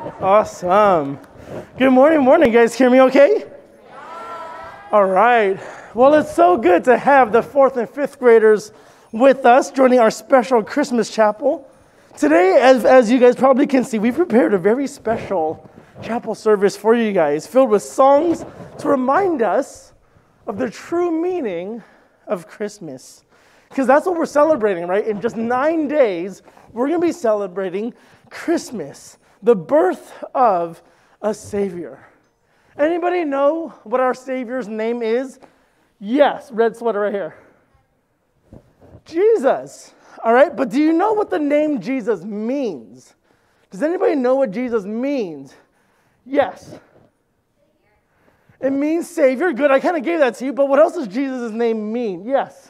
Awesome. Good morning. You guys hear me okay? All right. Well, it's so good to have the 4th and 5th graders with us joining our special Christmas chapel. Today, as you guys probably can see, we've prepared a very special chapel service for you guys, filled with songs to remind us of the true meaning of Christmas. Because that's what we're celebrating, right? In just 9 days, we're going to be celebrating Christmas, the birth of a Savior. Anybody know what our Savior's name is? Yes, red sweater right here. Jesus. All right, but do you know what the name Jesus means? Does anybody know what Jesus means? Yes. It means Savior. Good, I kind of gave that to you, but what else does Jesus' name mean? Yes.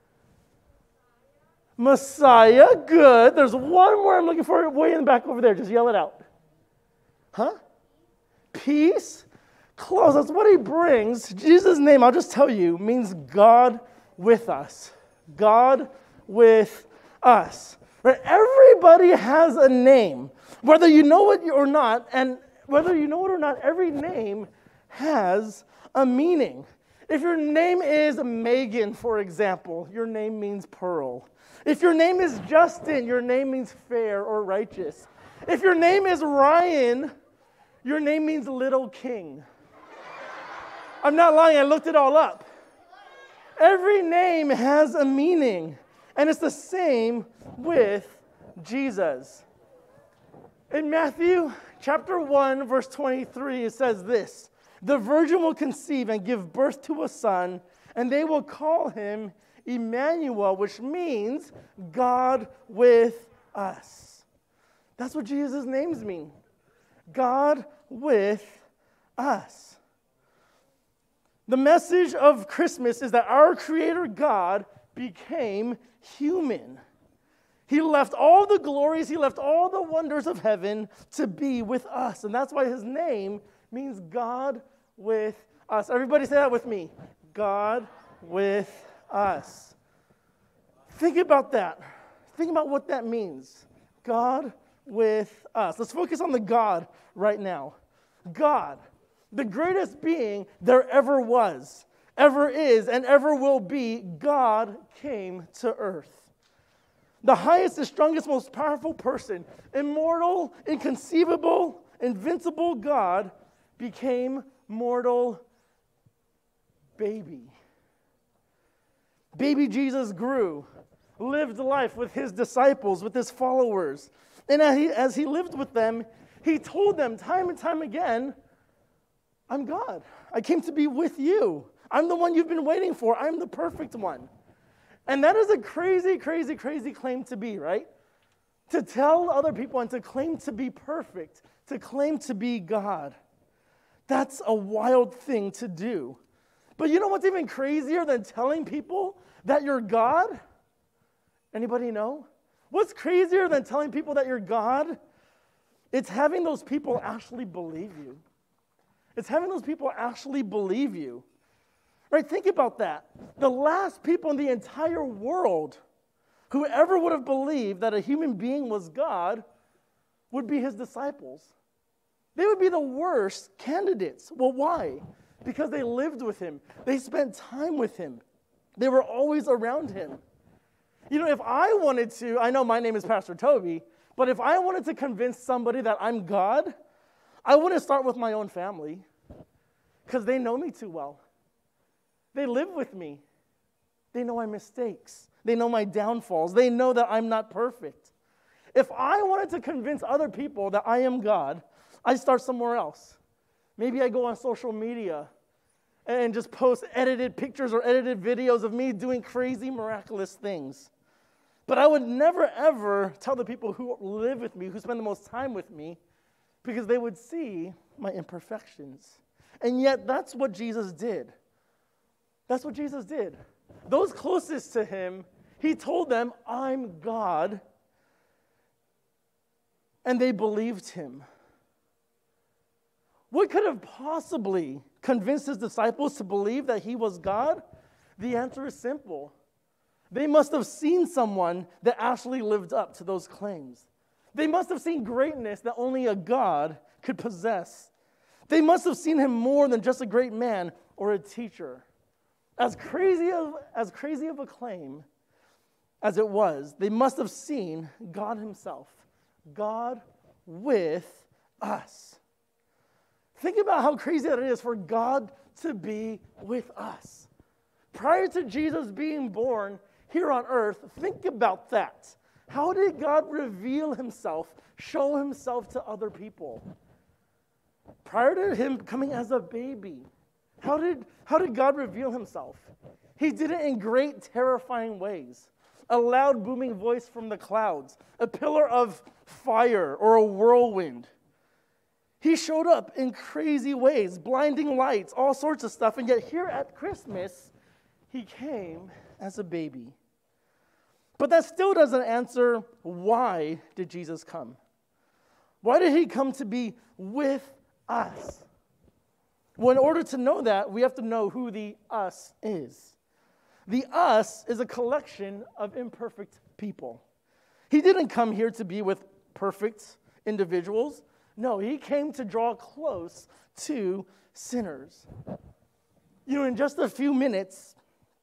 Messiah. Good. There's one more I'm looking for way in the back over there. Just yell it out. Huh? Peace. Close. That's what he brings. Jesus' name, I'll just tell you, means God with us. God with us. Right? Everybody has a name. Whether you know it or not, and whether you know it or not, every name has a meaning. If your name is Megan, for example, your name means pearl. If your name is Justin, your name means fair or righteous. If your name is Ryan, your name means little king. I'm not lying, I looked it all up. Every name has a meaning, and it's the same with Jesus. In Matthew chapter 1, verse 23, it says this: "The virgin will conceive and give birth to a son, and they will call him Emmanuel," which means God with us. That's what Jesus' names mean. God with us. The message of Christmas is that our Creator God became human. He left all the glories, he left all the wonders of heaven to be with us. And that's why his name means God with us. Everybody say that with me. God with us. Think about that. Think about what that means. God with us. Let's focus on the God right now. God, the greatest being there ever was, ever is, and ever will be, God came to earth. The highest, the strongest, most powerful person, immortal, inconceivable, invincible God became mortal baby. Baby Jesus grew, lived life with his disciples, with his followers. And as he lived with them, he told them time and time again, I'm God. I came to be with you. I'm the one you've been waiting for. I'm the perfect one. And that is a crazy, crazy, crazy claim to be, right? To tell other people and to claim to be perfect, to claim to be God. That's a wild thing to do. But you know what's even crazier than telling people that you're God? Anybody know? What's crazier than telling people that you're God? It's having those people actually believe you. It's having those people actually believe you. Right? Think about that. The last people in the entire world who ever would have believed that a human being was God would be his disciples. They would be the worst candidates. Well, why? Because they lived with him. They spent time with him. They were always around him. You know, if I wanted to, I know my name is Pastor Toby, but if I wanted to convince somebody that I'm God, I wouldn't start with my own family because they know me too well. They live with me. They know my mistakes. They know my downfalls. They know that I'm not perfect. If I wanted to convince other people that I am God, I'd start somewhere else. Maybe I go on social media and just post edited pictures or edited videos of me doing crazy, miraculous things. But I would never, ever tell the people who live with me, who spend the most time with me, because they would see my imperfections. And yet, that's what Jesus did. That's what Jesus did. Those closest to him, he told them, I'm God. And they believed him. What could have possibly convinced his disciples to believe that he was God? The answer is simple. They must have seen someone that actually lived up to those claims. They must have seen greatness that only a God could possess. They must have seen him more than just a great man or a teacher. As crazy of a claim as it was, they must have seen God himself, God with us. Think about how crazy that is for God to be with us. Prior to Jesus being born here on earth, think about that. How did God reveal himself, show himself to other people? Prior to him coming as a baby, how did God reveal himself? He did it in great, terrifying ways. A loud, booming voice from the clouds, a pillar of fire or a whirlwind. He showed up in crazy ways, blinding lights, all sorts of stuff, and yet here at Christmas, he came as a baby. But that still doesn't answer why did Jesus come? Why did he come to be with us? Well, in order to know that, we have to know who the us is. The us is a collection of imperfect people. He didn't come here to be with perfect individuals. No, he came to draw close to sinners. You know, in just a few minutes,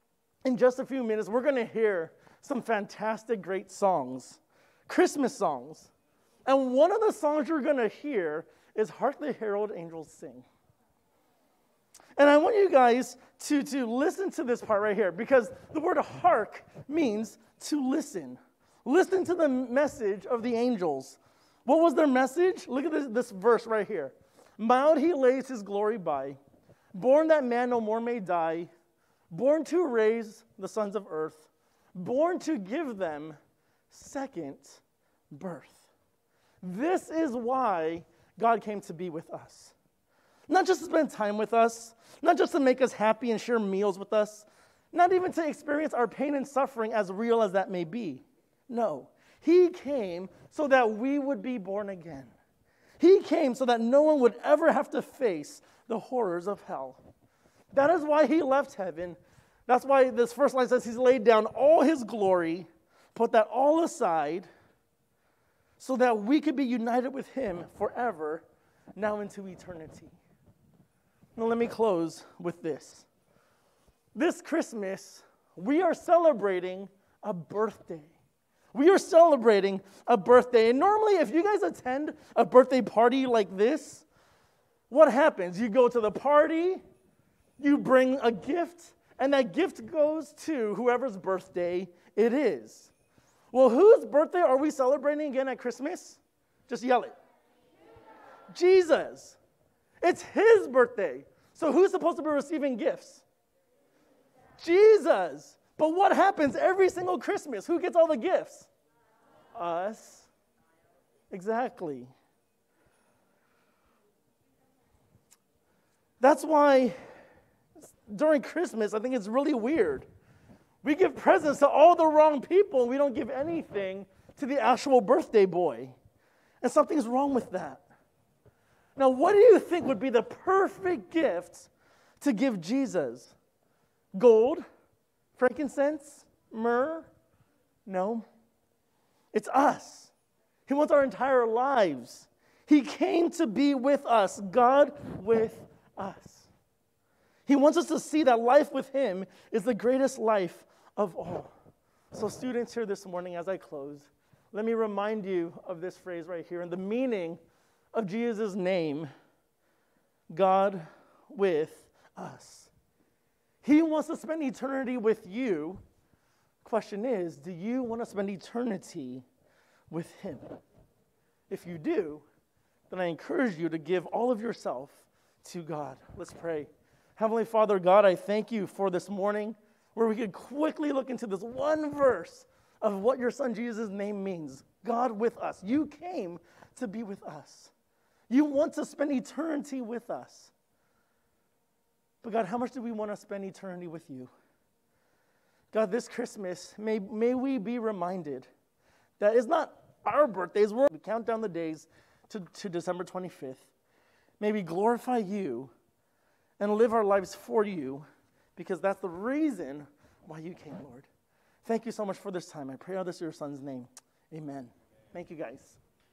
we're going to hear some fantastic, great songs, Christmas songs. And one of the songs you're going to hear is Hark the Herald Angels Sing. And I want you guys to listen to this part right here, because the word hark means to listen. Listen to the message of the angels. What was their message? Look at this verse right here. Mild he lays his glory by, born that man no more may die, born to raise the sons of earth, born to give them second birth. This is why God came to be with us. Not just to spend time with us, not just to make us happy and share meals with us, not even to experience our pain and suffering as real as that may be. No, he came so that we would be born again. He came so that no one would ever have to face the horrors of hell. That is why he left heaven. That's why this first line says he's laid down all his glory, put that all aside, so that we could be united with him forever, now into eternity. Now let me close with this. This Christmas, we are celebrating a birthday. We are celebrating a birthday. And normally, if you guys attend a birthday party like this, what happens? You go to the party, you bring a gift, and that gift goes to whoever's birthday it is. Well, whose birthday are we celebrating again at Christmas? Just yell it. Jesus. It's his birthday. So who's supposed to be receiving gifts? Jesus. But what happens every single Christmas? Who gets all the gifts? Us. Exactly. That's why during Christmas, I think it's really weird. We give presents to all the wrong people, and we don't give anything to the actual birthday boy. And something's wrong with that. Now, what do you think would be the perfect gift to give Jesus? Gold? Frankincense? Myrrh? No. It's us. He wants our entire lives. He came to be with us, God with us. He wants us to see that life with him is the greatest life of all. So students here this morning, as I close, let me remind you of this phrase right here and the meaning of Jesus' name, God with us. He wants to spend eternity with you. Question is, do you want to spend eternity with him? If you do, then I encourage you to give all of yourself to God. Let's pray. Heavenly Father, God, I thank you for this morning where we could quickly look into this one verse of what your son Jesus' name means. God with us. You came to be with us. You want to spend eternity with us. But God, how much do we want to spend eternity with you? God, this Christmas, may we be reminded that it's not our birthdays. We count down the days to December 25th. May we glorify you and live our lives for you, because that's the reason why you came, Lord. Thank you so much for this time. I pray all this in your son's name. Amen. Thank you, guys.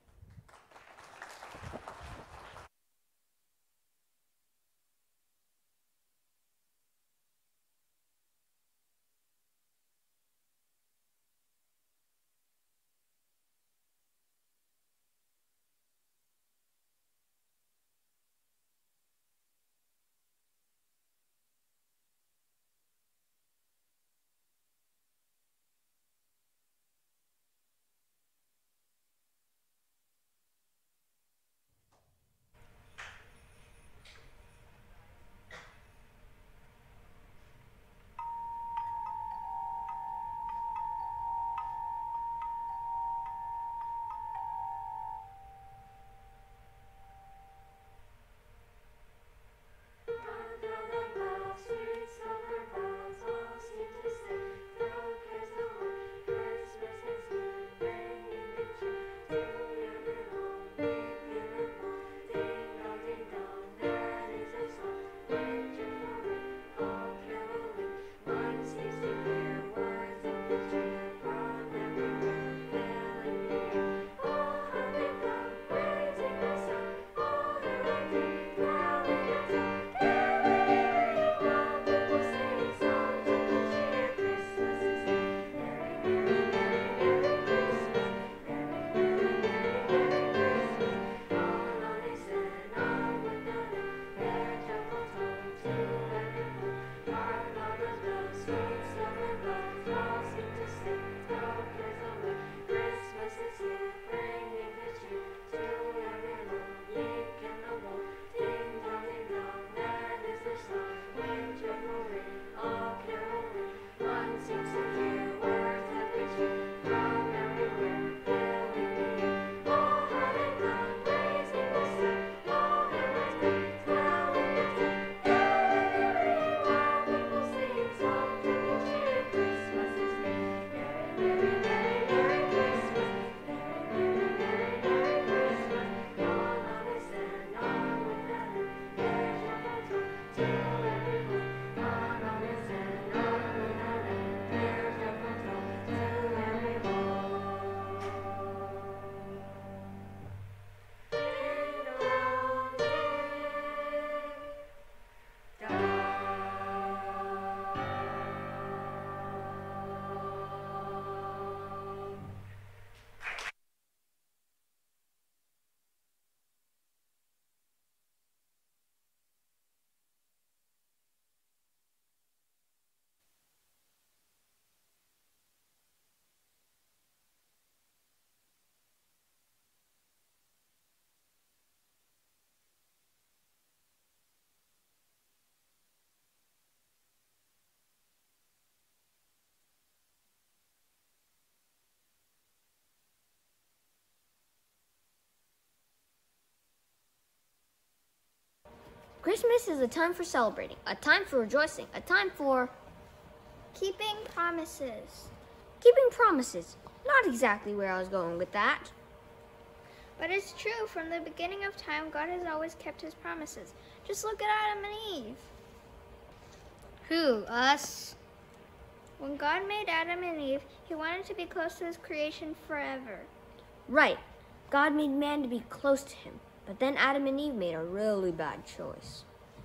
Christmas is a time for celebrating, a time for rejoicing, a time for keeping promises. keeping promises. Not exactly where I was going with that. But it's true, from the beginning of time, God has always kept his promises. Just look at Adam and Eve. Who, us? When God made Adam and Eve, he wanted to be close to his creation forever. Right. God made man to be close to him, but then Adam and Eve made a really bad choice.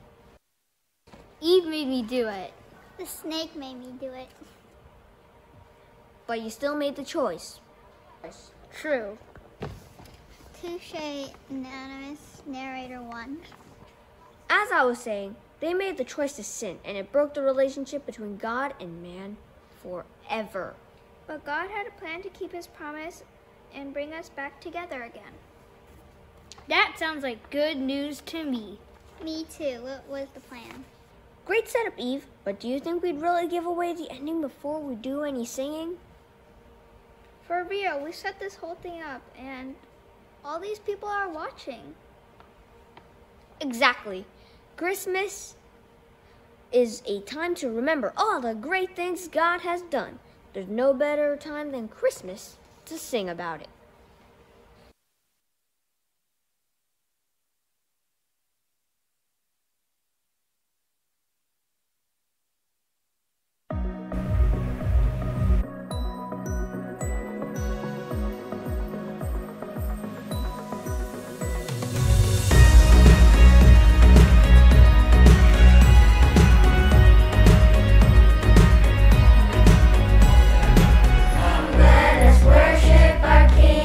Eve made me do it. The snake made me do it. But you still made the choice. True. Touche, anonymous narrator 1. As I was saying, they made the choice to sin, and it broke the relationship between God and man forever. But God had a plan to keep his promise and bring us back together again. That sounds like good news to me. Me too. What was the plan? Great setup, Eve, but do you think we'd really give away the ending before we do any singing? For real, we set this whole thing up and all these people are watching. Exactly. Christmas is a time to remember all the great things God has done. There's no better time than Christmas to sing about it. Let us worship our King.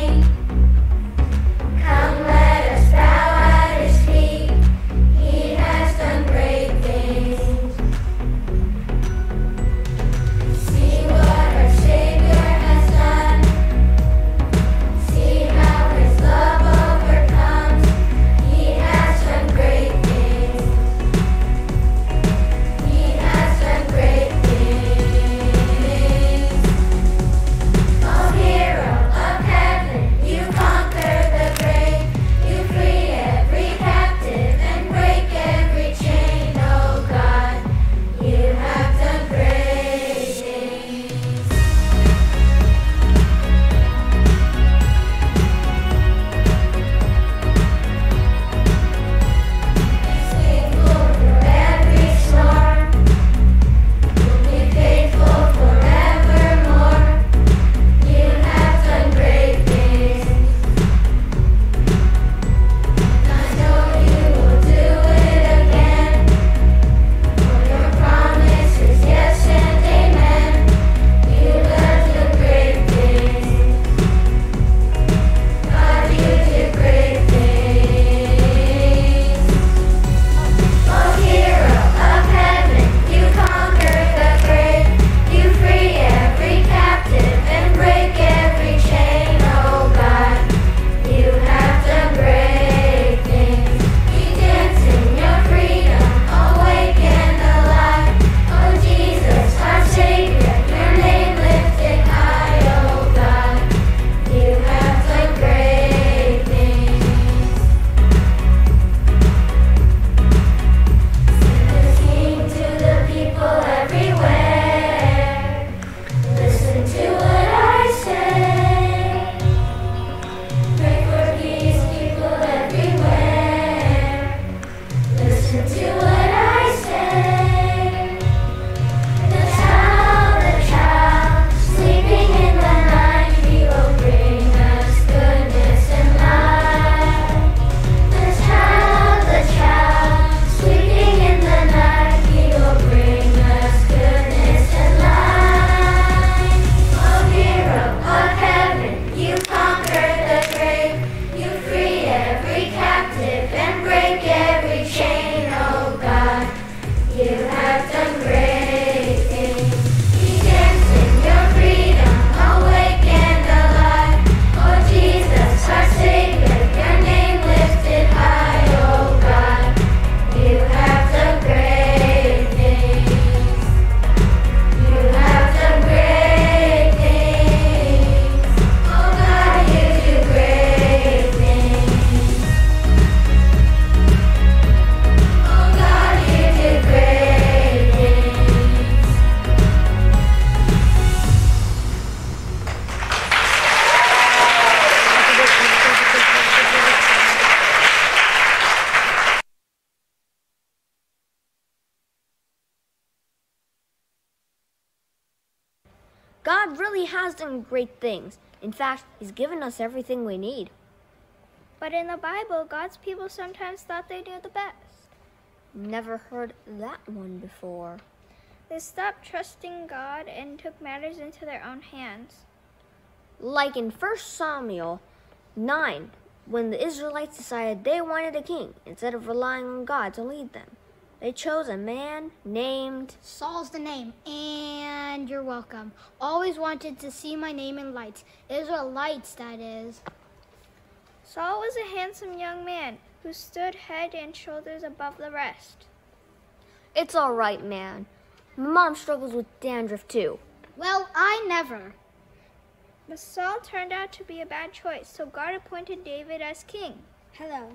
really has done great things. In fact, He's given us everything we need. But in the Bible, God's people sometimes thought they knew the best. Never heard that one before. They stopped trusting God and took matters into their own hands. Like in 1 Samuel 9, when the Israelites decided they wanted a king instead of relying on God to lead them. They chose a man named Saul's the name, and you're welcome. Always wanted to see my name in lights. Israelites, that is. Saul was a handsome young man who stood head and shoulders above the rest. It's all right, man. My mom struggles with dandruff too. Well, I never. But Saul turned out to be a bad choice, so God appointed David as king. Hello.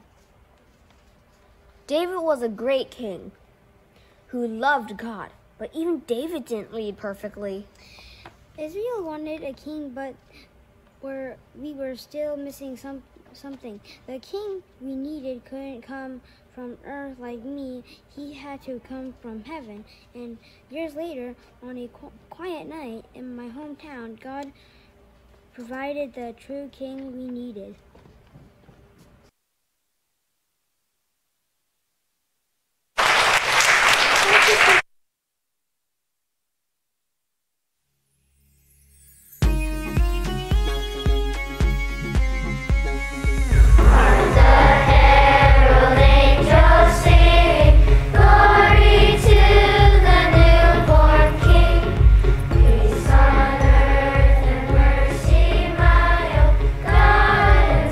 David was a great king who loved God, but even David didn't lead perfectly. Israel wanted a king, but we were still missing something. The king we needed couldn't come from earth like me. He had to come from heaven. And years later, on a quiet night in my hometown, God provided the true king we needed. God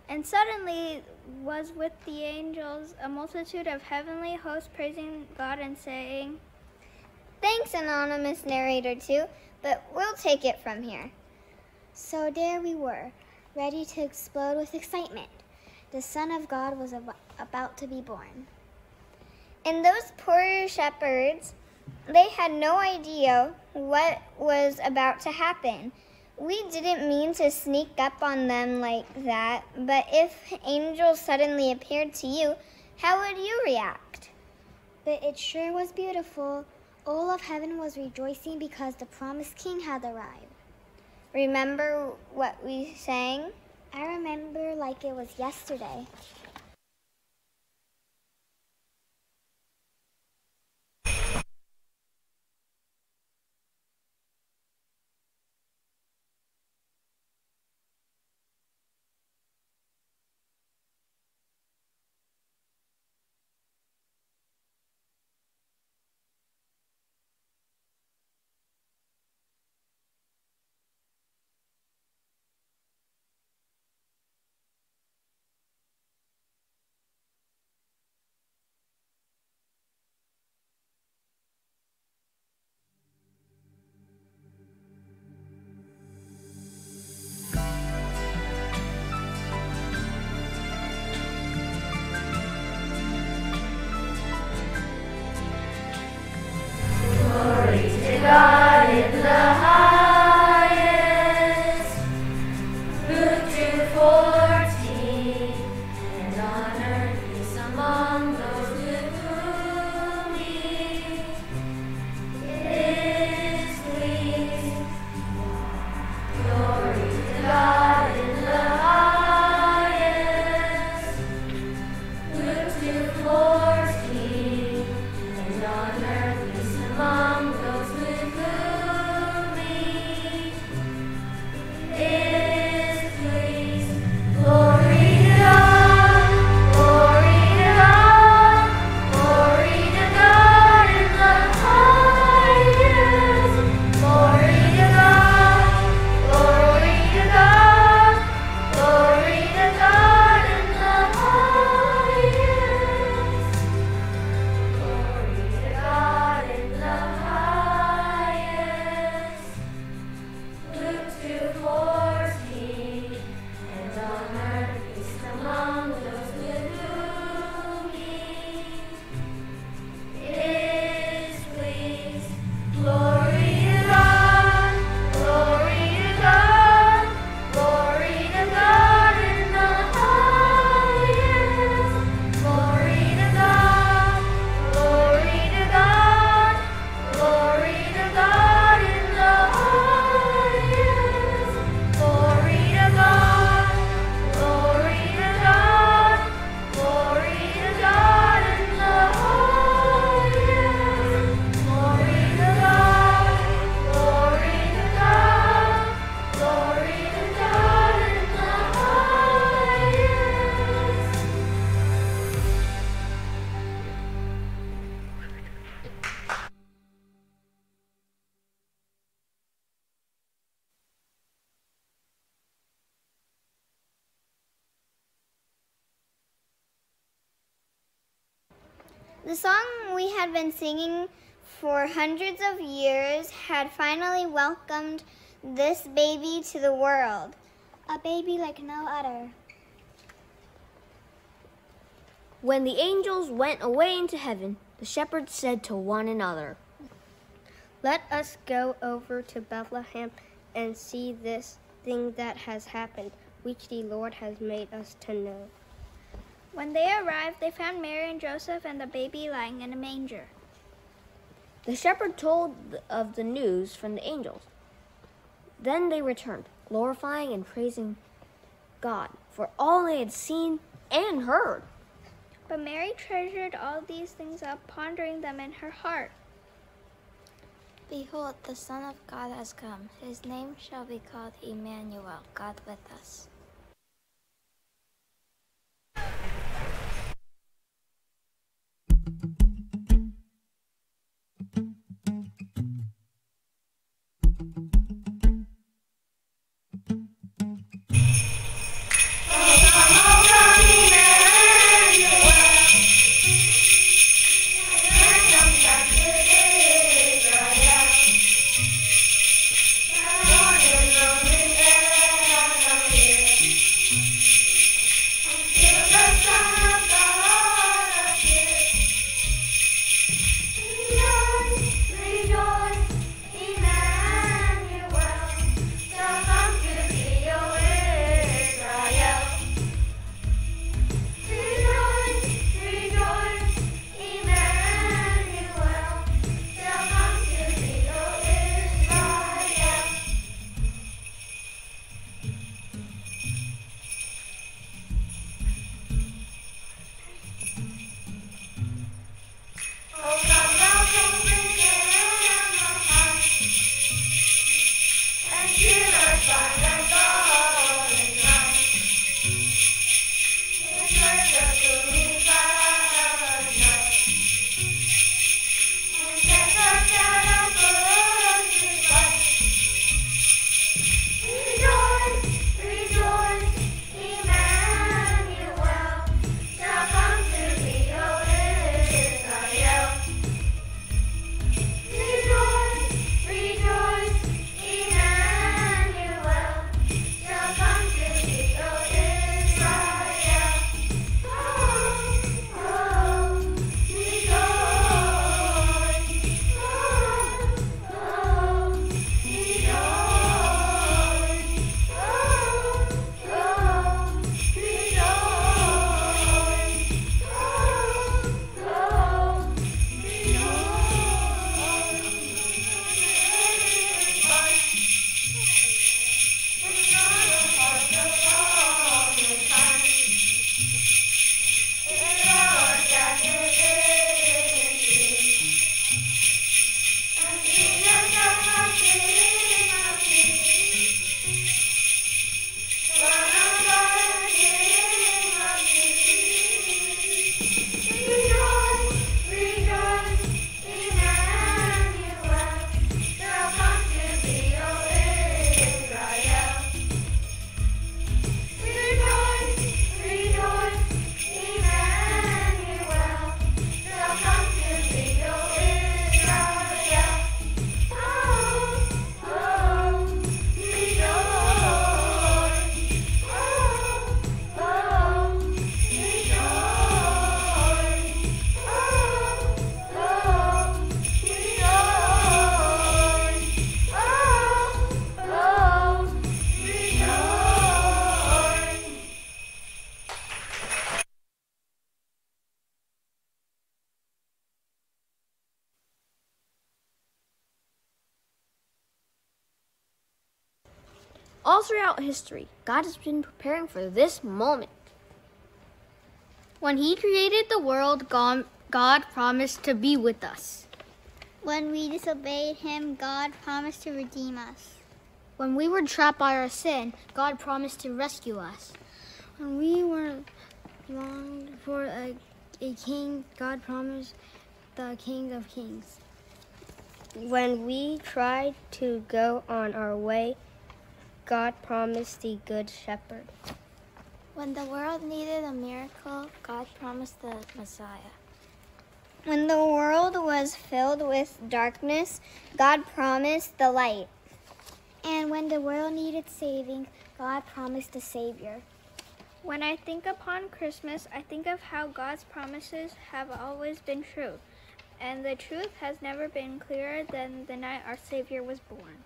And suddenly was with the angels a multitude of heavenly hosts praising God and saying, Thanks, anonymous narrator too, but we'll take it from here. So there we were, ready to explode with excitement. The Son of God was about to be born. And those poor shepherds, they had no idea what was about to happen. We didn't mean to sneak up on them like that, but if angels suddenly appeared to you, how would you react? But it sure was beautiful. All of heaven was rejoicing because the promised king had arrived. Remember what we sang? I remember like it was yesterday. God in the highest, Luke 2:14, and on earth peace among those with whom He is pleased. Glory to God in the highest, Luke 2:14, and on earth peace among those with whom He is pleased. Glory to God, glory to God, glory to God in the highest. Glory to God, glory to God, glory to God in the highest. Glory to God in the highest. Luke 2:14, and on earth peace among those with whom He is pleased. Glory to God, glory to God, glory to God in the highest. Glory to God, glory to God, glory to God in the highest. Glory to God, glory to God, glory to God in the highest. Glory to God, glory to God, glory to God in the highest. The song we had been singing for hundreds of years had finally welcomed this baby to the world. A baby like no other. When the angels went away into heaven, the shepherds said to one another, Let us go over to Bethlehem and see this thing that has happened, which the Lord has made us to know. When they arrived, they found Mary and Joseph and the baby lying in a manger. The shepherd told of the news from the angels. Then they returned, glorifying and praising God for all they had seen and heard. But Mary treasured all these things up, pondering them in her heart. Behold, the Son of God has come. His name shall be called Emmanuel, God with us. Come All throughout history, God has been preparing for this moment. When He created the world, God promised to be with us. When we disobeyed Him, God promised to redeem us. When we were trapped by our sin, God promised to rescue us. When we were longed for a king, God promised the King of Kings. When we tried to go on our way, God promised the Good Shepherd. When the world needed a miracle, God promised the Messiah. When the world was filled with darkness, God promised the light. And when the world needed saving, God promised a Savior. When I think upon Christmas, I think of how God's promises have always been true, and the truth has never been clearer than the night our Savior was born.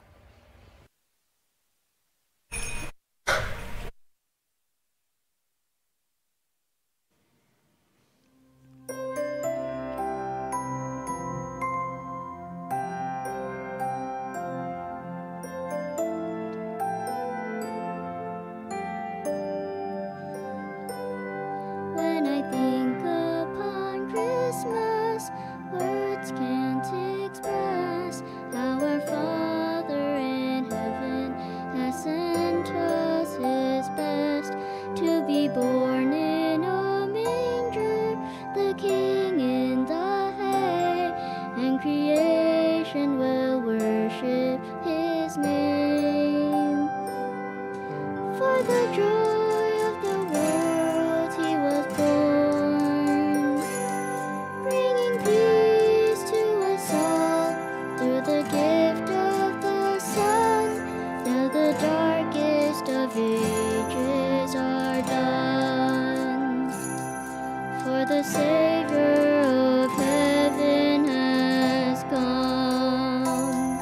When I think upon Christmas, words can't express how our Father in heaven has sent us His best to be born in a manger, the King in the hay, and creation will worship His name. For the joy of the world He was born, bringing peace to us all through the gift of the Son. Now the darkest of ages are done, for the Savior of heaven has come.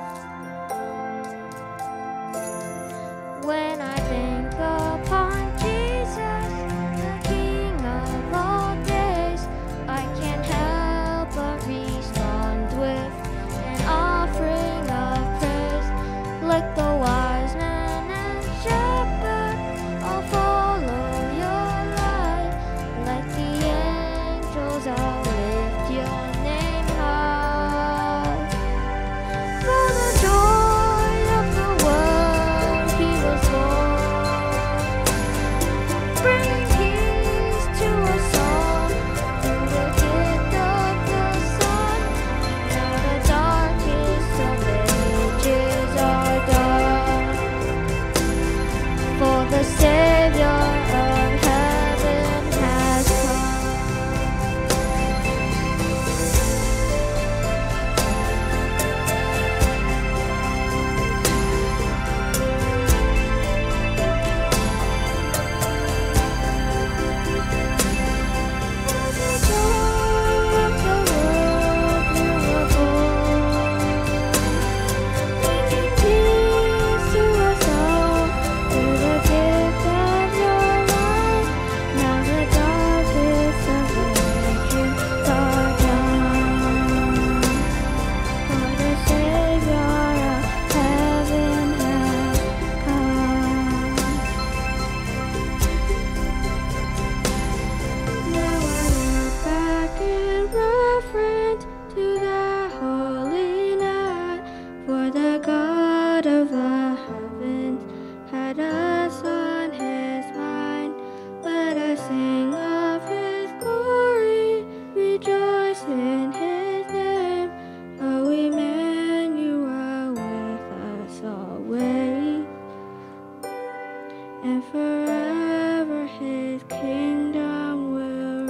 When I think upon Jesus, the King of all days, I can't help but respond with an offering of praise. Like the wise men and shepherd, I'll follow your light. Like the angels, I'll lift your name high. For the joy of the world He was born, bringing peace to us all through the gift of the Son. Now the darkest of ages are done, for the Savior of heaven has come. To the holy night, for the God of the heavens had us on His mind. Let us sing of His glory, rejoice in His name. O Emmanuel, with us always, and forever His kingdom will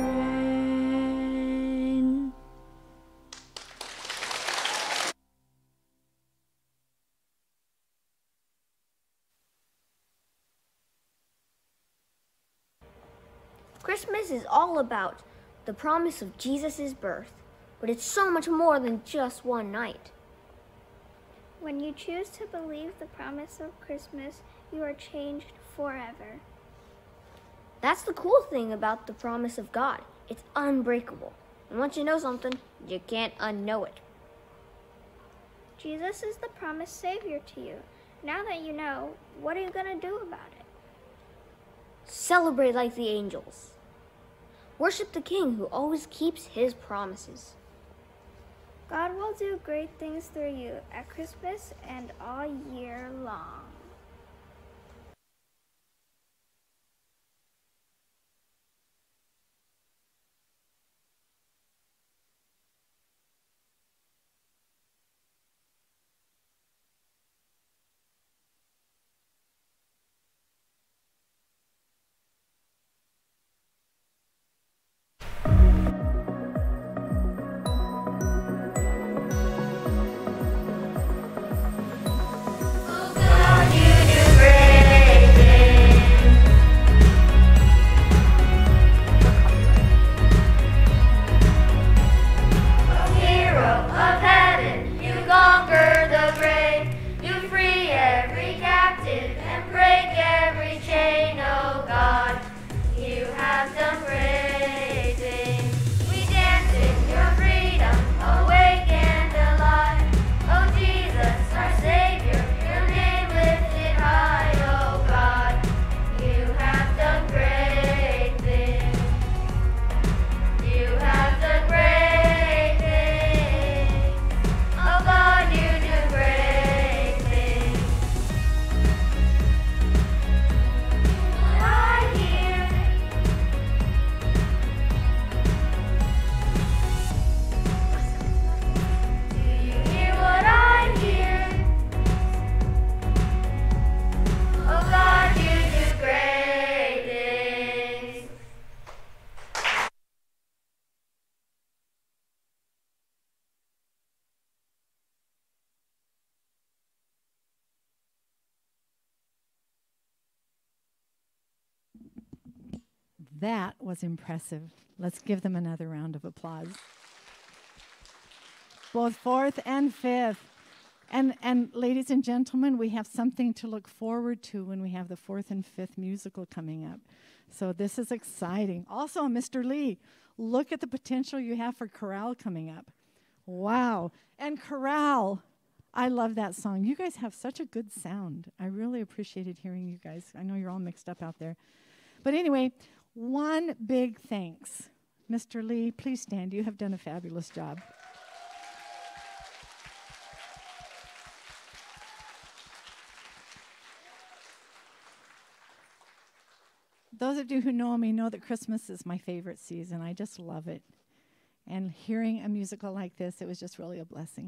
reign. Christmas is all about the promise of Jesus' birth, but it's so much more than just one night. When you choose to believe the promise of Christmas, you are changed forever. That's the cool thing about the promise of God. It's unbreakable. And once you know something, you can't unknow it. Jesus is the promised Savior to you. Now that you know, what are you going to do about it? Celebrate like the angels. Worship the King who always keeps his promises. God will do great things through you at Christmas and all year long. That was impressive. Let's give them another round of applause. Both fourth and fifth. And ladies and gentlemen, we have something to look forward to when we have the fourth and fifth musical coming up. So this is exciting. Also, Mr. Lee, look at the potential you have for chorale coming up. Wow. And chorale, I love that song. You guys have such a good sound. I really appreciated hearing you guys. I know you're all mixed up out there. But anyway, one big thanks. Mr. Lee, please stand. You have done a fabulous job. Those of you who know me know that Christmas is my favorite season. I just love it. And hearing a musical like this, it was just really a blessing.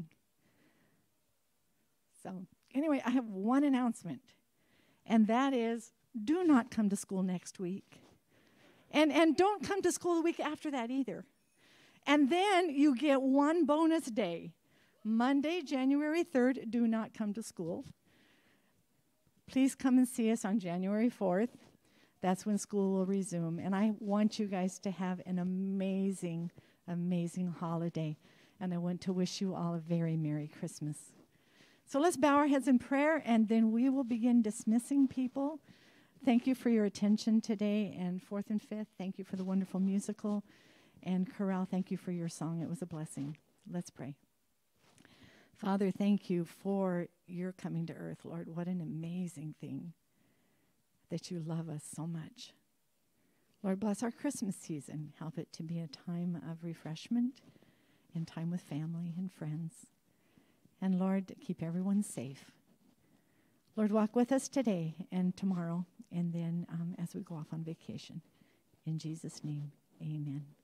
So anyway, I have one announcement, and that is do not come to school next week. And don't come to school the week after that either. And then you get one bonus day. Monday, January 3rd, do not come to school. Please come and see us on January 4th. That's when school will resume. And I want you guys to have an amazing, amazing holiday. And I want to wish you all a very Merry Christmas. So let's bow our heads in prayer, and then we will begin dismissing people. Thank you for your attention today. And fourth and fifth, thank you for the wonderful musical. And chorale, thank you for your song. It was a blessing. Let's pray. Father, thank you for your coming to earth, Lord. What an amazing thing that you love us so much. Lord, bless our Christmas season. Help it to be a time of refreshment and time with family and friends. And Lord, keep everyone safe. Lord, walk with us today and tomorrow, and then as we go off on vacation. In Jesus' name, amen.